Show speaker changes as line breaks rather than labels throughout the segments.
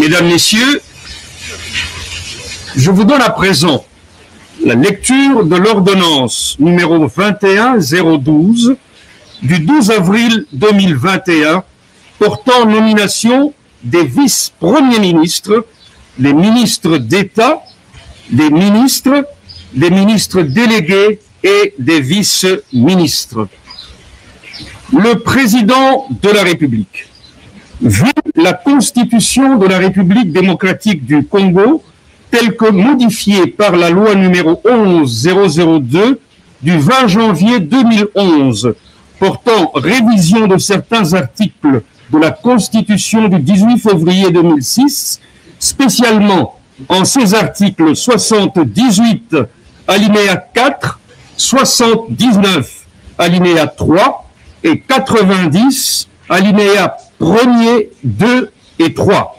Mesdames, Messieurs, je vous donne à présent la lecture de l'ordonnance numéro 21-012 du 12 avril 2021 portant nomination des vice-premiers ministres, des ministres d'État, des ministres délégués et des vice-ministres. Le président de la République, vu la Constitution de la République démocratique du Congo, telle que modifiée par la loi numéro 11-002 du 20 janvier 2011, portant révision de certains articles de la Constitution du 18 février 2006, spécialement en ces articles 78, alinéa 4, 79, alinéa 3 et 90, alinéa 1er, 2 et 3.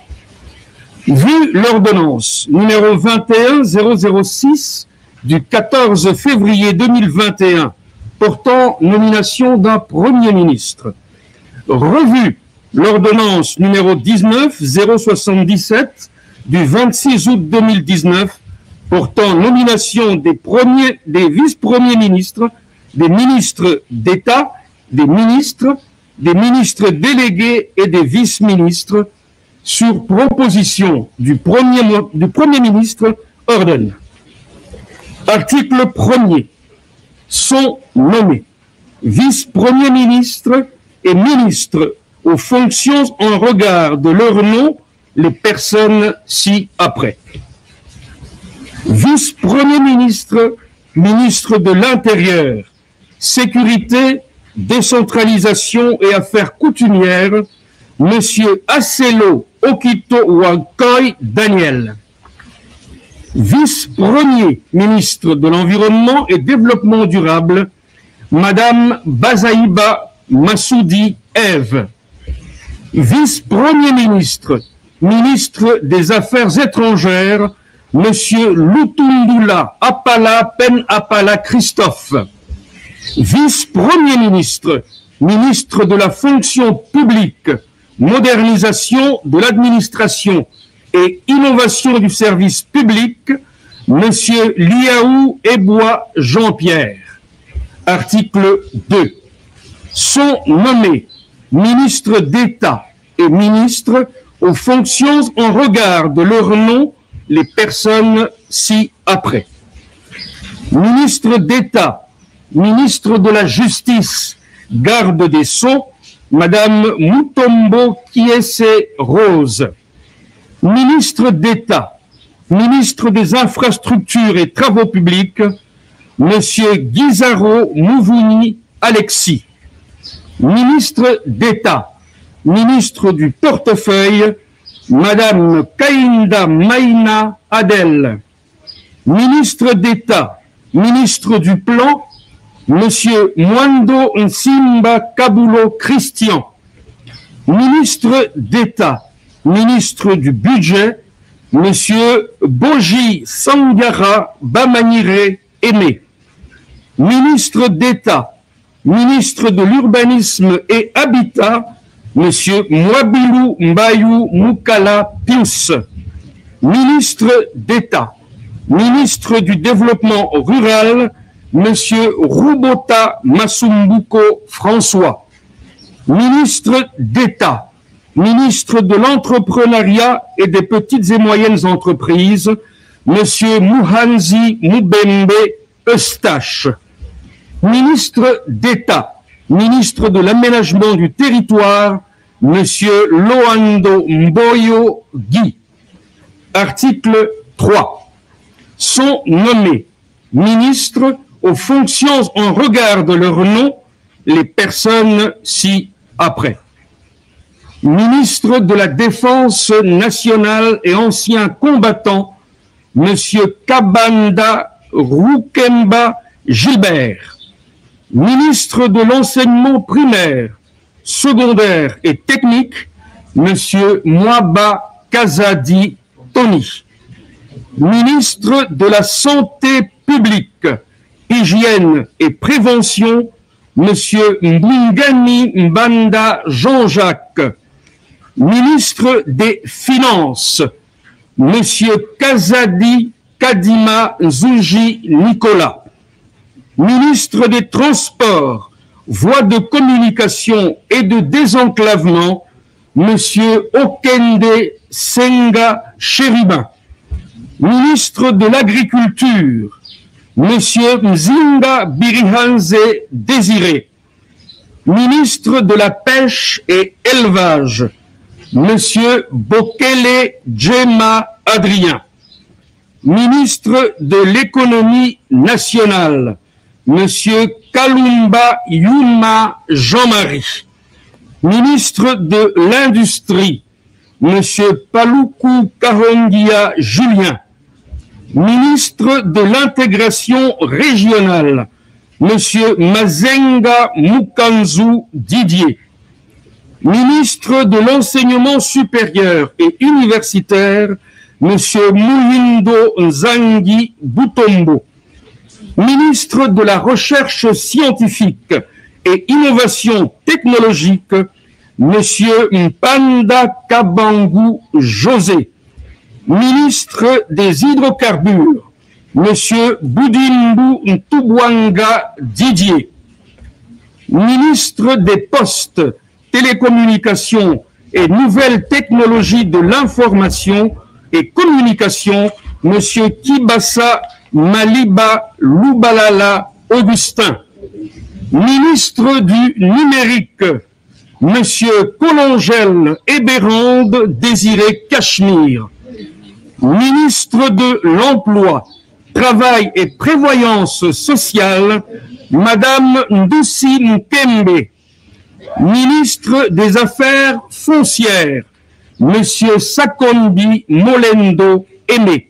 Vu l'ordonnance numéro 21-006 du 14 février 2021 portant nomination d'un Premier ministre, revu l'ordonnance numéro 19-077 du 26 août 2019 portant nomination des vice-premiers ministres, des ministres d'État, des ministres délégués et des vice-ministres sur proposition du Premier ministre ordonne. Article 1er. Sont nommés vice-premiers ministres et ministres aux fonctions en regard de leur nom les personnes ci-après. Vice-premier ministre, ministre de l'Intérieur, Sécurité, Décentralisation et Affaires coutumières, Monsieur Acelo Okito Wankoy Daniel. Vice-premier ministre de l'Environnement et Développement durable, Madame Bazaïba Massoudi Ève. Vice-premier ministre, ministre des Affaires étrangères, Monsieur Lutundula Apala Pen Apala Christophe. Vice-premier ministre, ministre de la fonction publique, modernisation de l'administration et innovation du service public, Monsieur Liaou Ebois Jean-Pierre. Article 2. Sont nommés ministres d'État et ministres aux fonctions en regard de leur nom les personnes ci-après. Ministre d'État, ministre de la Justice, garde des Sceaux, Madame Mutombo Kiese Rose. Ministre d'État, ministre des Infrastructures et Travaux publics, Monsieur Guizaro Mouvouni Alexis. Ministre d'État, ministre du Portefeuille, Madame Kainda Maïna Adel. Ministre d'État, ministre du Plan, Monsieur Mwando Nsimba Kabulo Christian. Ministre d'État, ministre du Budget, Monsieur Boji Sangara Bamanire Aimé. Ministre d'État, ministre de l'Urbanisme et Habitat, Monsieur Mwabilou Mbayou Moukala Pius. Ministre d'État, ministre du Développement rural, Monsieur Roubota Masumbuko François. Ministre d'État, ministre de l'Entrepreneuriat et des petites et moyennes entreprises, Monsieur Mouhanzi Moubembe Eustache. Ministre d'État, ministre de l'Aménagement du Territoire, Monsieur Loando Mboyo Guy. Article 3. Sont nommés ministres aux fonctions en regard de leur nom les personnes ci-après. Ministre de la Défense nationale et ancien combattant, Monsieur Kabanda Roukemba Gilbert. Ministre de l'Enseignement primaire, secondaire et technique, Monsieur Mwaba Kazadi Tony. Ministre de la Santé publique, Hygiène et Prévention, Monsieur Mbungani Mbanda Jean-Jacques. Ministre des Finances, Monsieur Kazadi Kadima Zunji Nicolas. Ministre des Transports, Voies de communication et de désenclavement, Monsieur Okende Senga Chéribin. Ministre de l'Agriculture, Monsieur Mzinga Birihanze Désiré. Ministre de la Pêche et Élevage, Monsieur Bokele Djema Adrien. Ministre de l'Économie nationale, Monsieur Kalumba Yuma Jean-Marie. Ministre de l'Industrie, Monsieur Paluku Kahongia Julien. Ministre de l'Intégration régionale, Monsieur Mazenga Mukanzu Didier. Ministre de l'Enseignement supérieur et universitaire, Monsieur Muhindo Nzangi Butombo. Ministre de la Recherche scientifique et innovation technologique, Monsieur Mpanda Kabangu José. Ministre des Hydrocarbures, Monsieur Boudimbu Ntubwanga Didier. Ministre des Postes, Télécommunications et Nouvelles Technologies de l'Information et Communication, Monsieur Kibasa Maliba Loubalala Augustin. Ministre du Numérique, Monsieur Colongel Ebérande Désiré Cachemire. Ministre de l'Emploi, Travail et Prévoyance sociale, Madame Ndoussi Nkembe. Ministre des Affaires foncières, Monsieur Sakombi Molendo Aimé.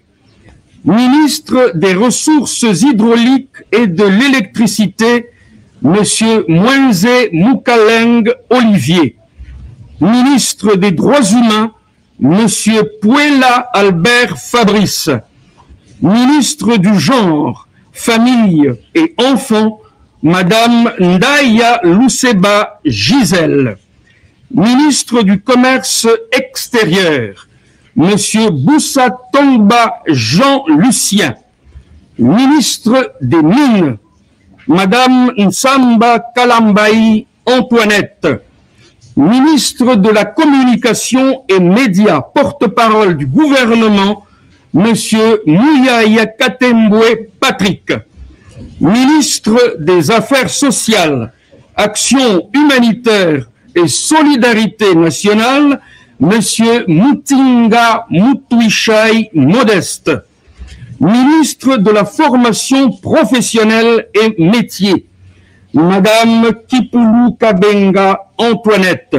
Ministre des Ressources hydrauliques et de l'électricité, Monsieur Mwenze Moukaleng Olivier. Ministre des Droits humains, Monsieur Puela Albert Fabrice. Ministre du Genre, Famille et Enfants, Madame Ndaya Lousseba Gisèle. Ministre du Commerce extérieur, Monsieur Boussa Tongba Jean-Lucien. Ministre des Mines, Madame Nsamba Kalambaï Antoinette. Ministre de la Communication et Médias, porte-parole du gouvernement, Monsieur Mouyaya Katembwe Patrick. Ministre des Affaires sociales, Action humanitaire et solidarité nationale, Monsieur Moutinga Moutouichai Modeste. Ministre de la Formation professionnelle et métiers, Madame Kipulu Kabenga Antoinette.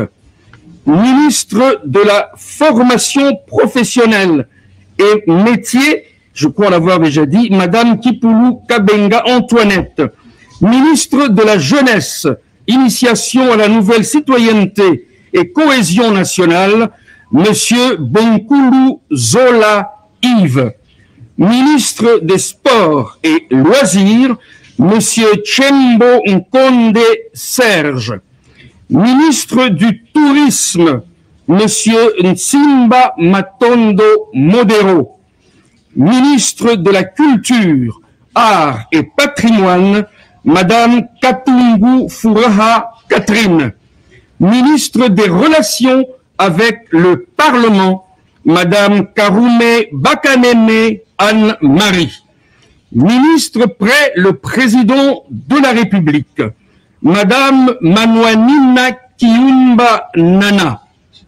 Ministre de la Formation professionnelle et métiers, je crois l'avoir déjà dit, Madame Kipulu Kabenga Antoinette. Ministre de la Jeunesse, Initiation à la nouvelle citoyenneté et cohésion nationale, Monsieur Bonkulu Zola Yves. Ministre des Sports et Loisirs, Monsieur Tchembo Nkonde Serge. Ministre du Tourisme, Monsieur Nsimba Matondo Modero. Ministre de la Culture, Arts et Patrimoine, Madame Katungu Furaha Catherine. Ministre des Relations avec le Parlement, Madame Karoume Bakaneme Anne-Marie. Ministre près le Président de la République, Madame Manouanina Kiumba Nana.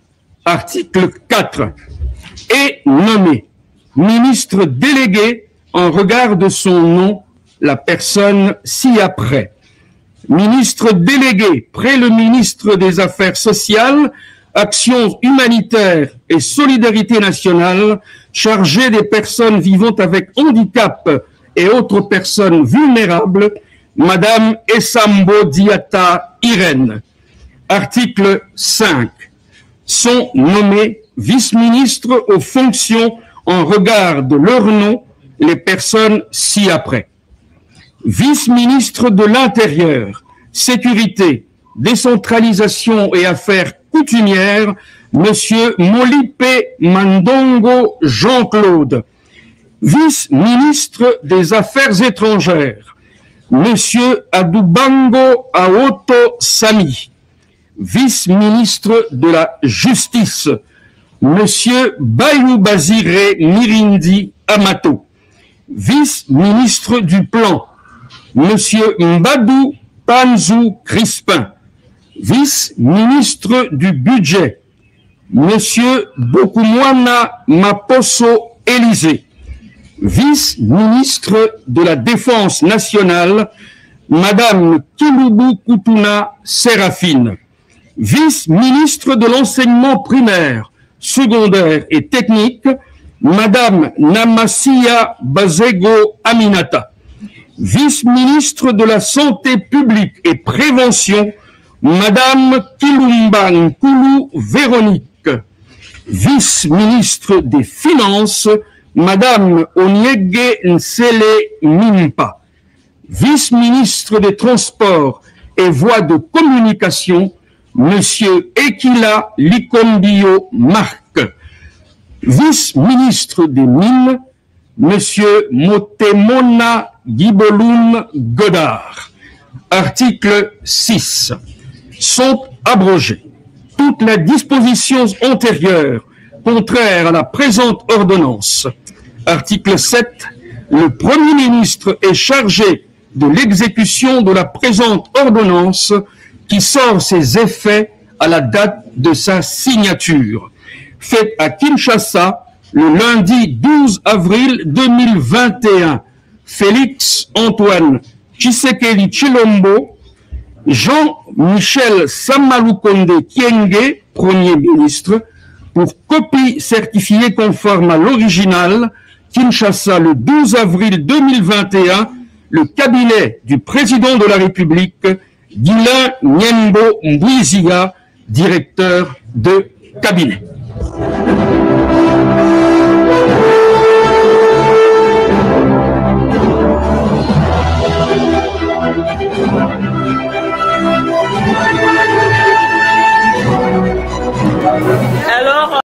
Article 4. Est nommé ministre délégué en regard de son nom, la personne ci-après. Ministre délégué près le ministre des Affaires sociales, Action humanitaire et solidarité nationale, chargé des personnes vivant avec handicap et autres personnes vulnérables, Madame Essambo Diata Irène. Article 5. Sont nommés vice-ministres aux fonctions en regard de leur nom les personnes ci-après. Vice-ministre de l'Intérieur, Sécurité, Décentralisation et Affaires coutumière, Monsieur Molipe Mandongo Jean-Claude. Vice-ministre des Affaires étrangères, Monsieur Adubango Aoto Sami. Vice-ministre de la Justice, Monsieur Bayou Basiré Mirindi Amato. Vice-ministre du Plan, Monsieur Mbadou Panzou Crispin. Vice-ministre du Budget, Monsieur Bokumwana Maposo Élysée. Vice-ministre de la Défense nationale, Madame Kilubu Kutuna Séraphine. Vice-ministre de l'enseignement primaire, secondaire et technique, Madame Namasia Bazego Aminata. Vice-ministre de la Santé publique et prévention, Madame Kilumba Nkulu Véronique. Vice-ministre des Finances, Madame Onyege Nsele Mimpa. Vice-ministre des Transports et Voies de Communication, Monsieur Ekila Likombio Marc. Vice-ministre des Mines, Monsieur Motemona Gibolun Godard. Article 6. Sont abrogées toutes les dispositions antérieures contraires à la présente ordonnance. Article 7. Le Premier ministre est chargé de l'exécution de la présente ordonnance qui sort ses effets à la date de sa signature. Faite à Kinshasa le lundi 12 avril 2021. Félix Antoine Tshisekedi Tshilombo, Jean-Michel Samalukonde Kyenge, Premier ministre, pour copie certifiée conforme à l'original, Kinshasa le 12 avril 2021, le cabinet du président de la République, Guilain Nyembo Mbouizia, directeur de cabinet.